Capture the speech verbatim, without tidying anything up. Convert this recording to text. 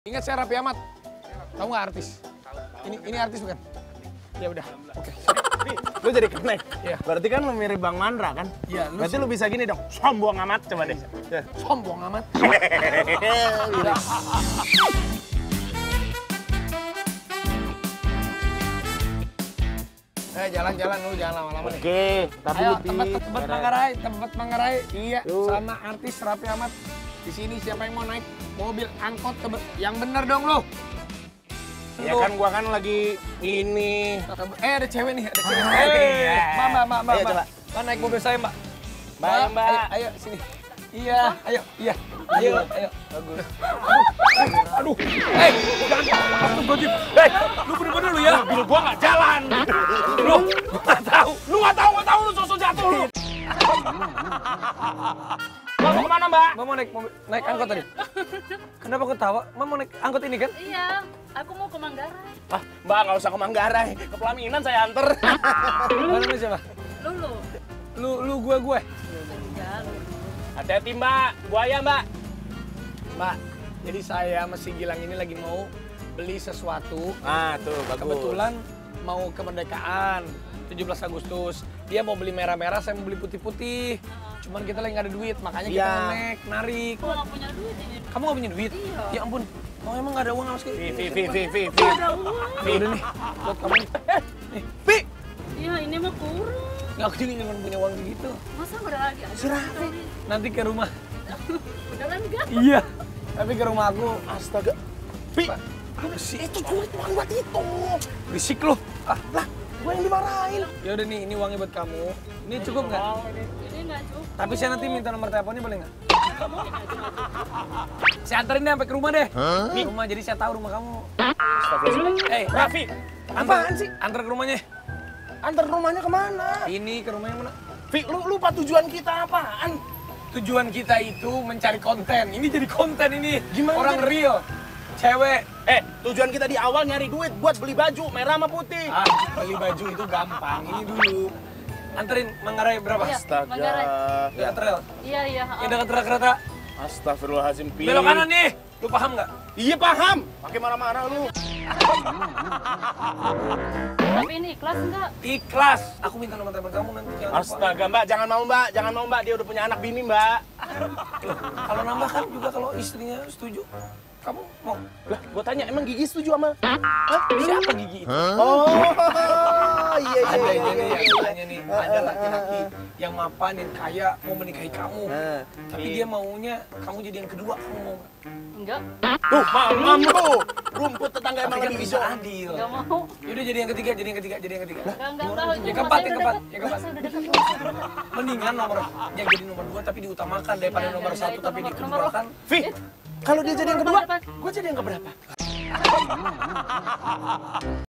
Ingat saya Raffi Ahmad. Tahu nggak artis? Ini ini artis bukan? Ya udah. Oke. Lu jadi connect. Iya. Berarti kan lu mirip Bang Mandra kan? Iya, lu Berarti lu bisa gini dong. Sombong amat coba deh. Ya. sombong amat. Eh jalan-jalan lu jangan lama-lama nih. Oke, tapi Ayo lu tempat tempat Manggarai, tempat Manggarai. Iya, Yuk. sama artis Raffi Ahmad. Di sini siapa yang mau naik mobil angkot ke yang bener dong lo? Ya kan gua kan lagi ini. Eh ada cewek nih, ada cewek. Oh, Eh, iya. Mbak, mbak, mbak, mbak. Ayo, coba. Mbak naik mobil saya, Mbak. Mbak, ayo, Mbak. Ayo, ayo sini. Iya, ayo, iya. Ayo, ayo. Bagus. Aduh, eh, jangan. Astagfirullahaladzim. Eh, lu bener-bener lu ya. Mobil gua nggak jalan. Lu, gua nggak tahu. Lu nggak tahu, nggak tahu lu sosok jatuh lu. Mbak mau kemana Mbak? Mbak mau naik mobil, naik angkot tadi. Kenapa ketawa? Mbak mau naik angkot ini kan? Iya, aku mau ke Manggarai. Ah, Mbak nggak usah ke Manggarai, ke Pelaminan saya anter. Mbak namanya siapa? Lulu. Lu, lu, gue, gue. Iya, Lulu. Hati-hati Mbak, buaya Mbak. Mbak, jadi saya sama si Gilang ini lagi mau beli sesuatu. Ah tuh bagus. Kebetulan mau kemerdekaan tujuh belas Agustus. Dia mau beli merah-merah, saya mau beli putih-putih. Cuman kita lagi nggak ada duit, makanya kita Iya. naik, narik. Aku nggak punya duit ini. Kamu nggak punya duit? Iya. Ya ampun, oh emang nggak ada uang sama sekali? Vi, Vi, Vi, Vi, Vi, Vi. Ada uang. Ya udah nih, buat kamu nih. Eh, nih, Pi! Iya, ini mah kurang. Nggak, aku juga cuma punya uang segitu. Masa udah lagi ada? Si Raffi. Nanti ke rumah. Beneran enggak? Iya. Tapi ke rumah aku. Astaga. Vi, Pak, apa sih? itu duit bukan buat itu. Berisik lu. Ah, Lah, gua yang dimarahin. ya udah nih, ini uangnya buat kamu. Ini cukup nggak? Ini nggak cukup. Tapi saya nanti minta nomor teleponnya boleh nggak? Saya anterin deh sampai ke rumah deh. Ke rumah, jadi saya tahu rumah kamu. Astagfirullah. Eh, Raffi, antar, apaan sih? antar ke rumahnya. Antar rumahnya kemana? Ini ke rumahnya mana? Vi, lu lupa tujuan kita apaan? Tujuan kita itu mencari konten. Ini jadi konten ini. Gimana Orang jadi? real. Cewek. Eh, tujuan kita di awal nyari duit buat beli baju merah sama putih. Ah, beli baju itu gampang. Ini dulu. Anterin Manggarai berapa? Iya. Astaga. Manggarai. Ya, trail. Iya, iya. Yang dekat kereta. Astagfirullahaladzim, Pi. Belok kanan nih. Lu paham nggak? Iya paham. Pakai marah-marah lu. Tapi ini ikhlas enggak? Ikhlas. Aku minta nomor telepon kamu nanti. Jangan lupa. Astaga, Mbak, jangan mau, Mbak. Jangan mau, Mbak. Dia udah punya anak bini, Mbak. Loh, kalau nambah kan juga kalau istrinya setuju. Kamu mau? Lah, gua tanya, emang Gigi setuju sama? Hah? Siapa gigi itu? Oh, iya, iya, Ada iya, ini iya, nih yang iya. tanya nih, ada laki-laki yang mapan dan kaya mau menikahi kamu. Nah, Tapi dia maunya kamu jadi yang kedua, kamu mau nggak? Enggak. Tuh, mamam lu. Rumput tetangga emang Tapi kan lagi bisa hijau. adil. Enggak mau. Yaudah jadi yang ketiga, jadi yang ketiga, jadi yang ketiga. Enggak, enggak tahu. Yang keempat, yang keempat, yang keempat. Saya udah dekat. Mendingan nomor yang jadi nomor dua tapi diutamakan daripada Enggak, nomor enggak, satu itu tapi nomor- dikeduakan. Vi, kalau dia jadi yang kedua, Depan. gua jadi yang keberapa?